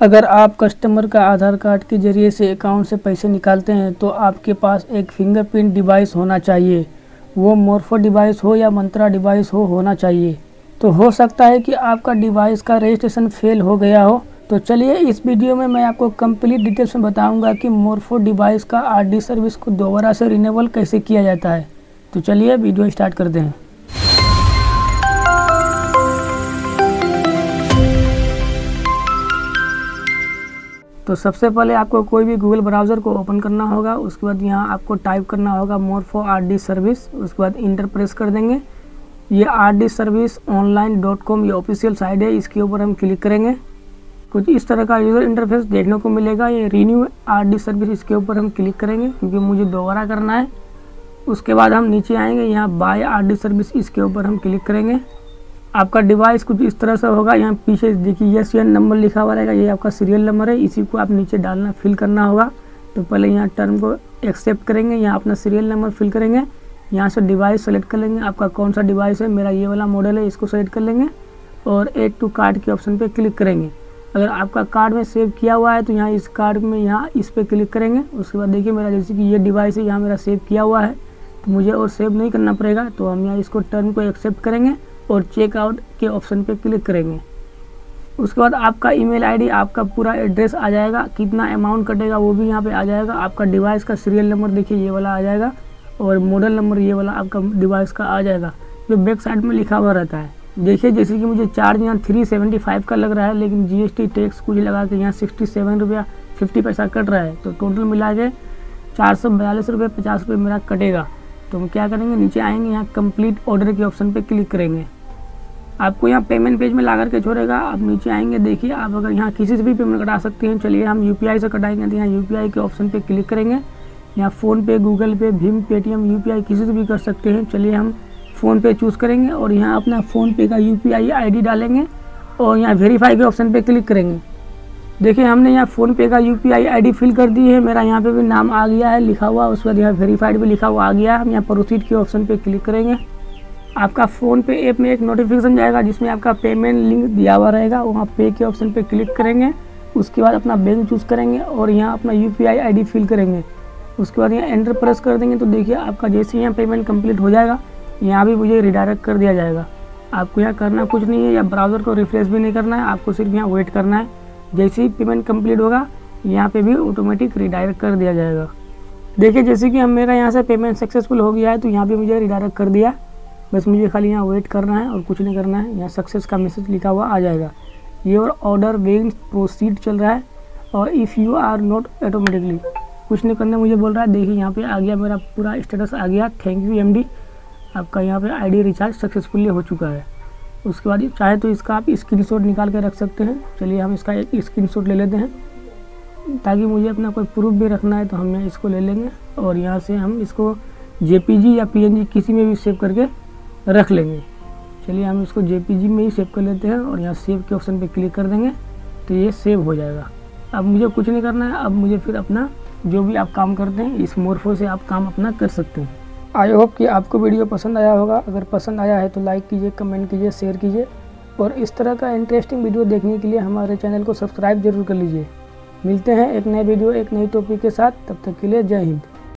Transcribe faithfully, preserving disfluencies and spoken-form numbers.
अगर आप कस्टमर का आधार कार्ड के ज़रिए से अकाउंट से पैसे निकालते हैं तो आपके पास एक फिंगरप्रिंट डिवाइस होना चाहिए। वो मोरफो डिवाइस हो या मंत्रा डिवाइस हो होना चाहिए। तो हो सकता है कि आपका डिवाइस का रजिस्ट्रेशन फेल हो गया हो। तो चलिए इस वीडियो में मैं आपको कंप्लीट डिटेल्स में बताऊंगा कि मोरफो डिवाइस का आरडी सर्विस को दोबारा से रिन्यूअल कैसे किया जाता है। तो चलिए वीडियो स्टार्ट करते हैं। तो सबसे पहले आपको कोई भी गूगल ब्राउज़र को ओपन करना होगा। उसके बाद यहाँ आपको टाइप करना होगा मोरफो आरडी सर्विस। उसके बाद इंटर प्रेस कर देंगे। ये RD service online dot com ये ऑफिशियल साइट है, इसके ऊपर हम क्लिक करेंगे। कुछ इस तरह का यूज़र इंटरफेस देखने को मिलेगा। ये रिन्यू आरडी सर्विस, इसके ऊपर हम क्लिक करेंगे क्योंकि मुझे दोबारा करना है। उसके बाद हम नीचे आएंगे, यहाँ बाय आरडी सर्विस, इसके ऊपर हम क्लिक करेंगे। आपका डिवाइस कुछ इस तरह से होगा। यहाँ पीछे देखिए यस या नंबर लिखा हुआ रहेगा, ये आपका सीरियल नंबर है, इसी को आप नीचे डालना फिल करना होगा। तो पहले यहाँ टर्म को एक्सेप्ट करेंगे, यहाँ अपना सीरियल नंबर फिल करेंगे। यहाँ से डिवाइस सेलेक्ट कर लेंगे, आपका कौन सा डिवाइस है। मेरा ये वाला मॉडल है, इसको सेलेक्ट कर लेंगे और ऐड टू कार्ड के ऑप्शन पे क्लिक करेंगे। अगर आपका कार्ड में सेव किया हुआ है तो यहाँ इस कार्ड में यहाँ इस पर क्लिक करेंगे। उसके बाद देखिए मेरा जैसे कि ये डिवाइस है, यहाँ मेरा सेव किया हुआ है, तो मुझे और सेव नहीं करना पड़ेगा। तो हम यहाँ इसको टर्म को एक्सेप्ट करेंगे और चेकआउट के ऑप्शन पे क्लिक करेंगे। उसके बाद आपका ईमेल आईडी, आपका पूरा एड्रेस आ जाएगा, कितना अमाउंट कटेगा वो भी यहाँ पे आ जाएगा। आपका डिवाइस का सीरियल नंबर देखिए ये वाला आ जाएगा और मॉडल नंबर ये वाला आपका डिवाइस का आ जाएगा, जो बैक साइड में लिखा हुआ रहता है। देखिए जैसे कि मुझे चार्ज यहाँ थ्री सेवेंटी फाइव का लग रहा है, लेकिन जीएसटी टैक्स कुछ लगा के यहाँ सिक्सटी सेवन रुपया फिफ्टी पैसा कट रहा है। तो टोटल मिला के चार सौ बयालीस रुपये पचास रुपये मेरा कटेगा। तो हम क्या करेंगे, नीचे आएंगे, यहाँ कंप्लीट ऑर्डर के ऑप्शन पे क्लिक करेंगे। आपको यहाँ पेमेंट पेज में ला करके छोड़ेगा। आप नीचे आएंगे, देखिए आप अगर यहाँ किसी से भी पेमेंट कटा सकते हैं। चलिए हम यूपीआई से कटाएंगे, तो यहाँ यूपीआई के ऑप्शन पे क्लिक करेंगे। यहाँ फ़ोन पे, गूगल पे, भीम, पेटीएम, यूपीआई किसी से भी कर सकते हैं। चलिए हम फ़ोन पे चूज़ करेंगे और यहाँ अपना फ़ोन पे का यूपीआई आईडी डालेंगे और यहाँ वेरीफाई के ऑप्शन पे क्लिक करेंगे। देखिए हमने यहाँ फ़ोन पे का यूपीआई आईडी फिल कर दी है, मेरा यहाँ पे भी नाम आ गया है लिखा हुआ। उसके बाद यहाँ वेरीफाइड भी लिखा हुआ आ गया है। हम यहाँ प्रोसीड के ऑप्शन पे क्लिक करेंगे। आपका फ़ोन पे ऐप में एक नोटिफिकेशन जाएगा जिसमें आपका पेमेंट लिंक दिया हुआ रहेगा, वहाँ पे के ऑप्शन पे क्लिक करेंगे। उसके बाद अपना बैंक चूज़ करेंगे और यहाँ अपना यूपीआई आईडी फिल करेंगे। उसके बाद यहाँ एंटर प्रेस कर देंगे। तो देखिए आपका जैसे यहाँ पेमेंट कंप्लीट हो जाएगा, यहाँ भी मुझे रिडायरेक्ट कर दिया जाएगा। आपको यहाँ करना कुछ नहीं है, या ब्राउज़र को रिफ्रेश भी नहीं करना है, आपको सिर्फ यहाँ वेट करना है। जैसे ही पेमेंट कंप्लीट होगा यहाँ पे भी ऑटोमेटिक रिडायरेक्ट कर दिया जाएगा। देखिए जैसे कि हम मेरा यहाँ से पेमेंट सक्सेसफुल हो गया है, तो यहाँ पे मुझे रिडायरेक्ट कर दिया। बस मुझे खाली यहाँ वेट करना है और कुछ नहीं करना है। यहाँ सक्सेस का मैसेज लिखा हुआ आ जाएगा। ये और ऑर्डर वेइंग प्रोसीड चल रहा है और if you are not automatically, कुछ नहीं करना मुझे बोल रहा है। देखिए यहाँ पे आ गया, मेरा पूरा स्टेटस आ गया, थैंक यू एमडी, आपका यहाँ पे आईडी रिचार्ज सक्सेसफुली हो चुका है। उसके बाद चाहे तो इसका आप स्क्रीनशॉट निकाल के रख सकते हैं। चलिए हम इसका एक स्क्रीनशॉट ले लेते हैं, ताकि मुझे अपना कोई प्रूफ भी रखना है तो हम यहाँ इसको ले लेंगे और यहाँ से हम इसको जेपीजी या पीएनजी किसी में भी सेव करके रख लेंगे। चलिए हम इसको जेपीजी में ही सेव कर लेते हैं और यहाँ सेव के ऑप्शन पे क्लिक कर देंगे तो ये सेव हो जाएगा। अब मुझे कुछ नहीं करना है, अब मुझे फिर अपना जो भी आप काम करते हैं इस मोरफो से आप काम अपना कर सकते हैं। आई होप कि आपको वीडियो पसंद आया होगा। अगर पसंद आया है तो लाइक कीजिए, कमेंट कीजिए, शेयर कीजिए और इस तरह का इंटरेस्टिंग वीडियो देखने के लिए हमारे चैनल को सब्सक्राइब जरूर कर लीजिए। मिलते हैं एक नए वीडियो एक नई टॉपिक के साथ, तब तक के लिए जय हिंद।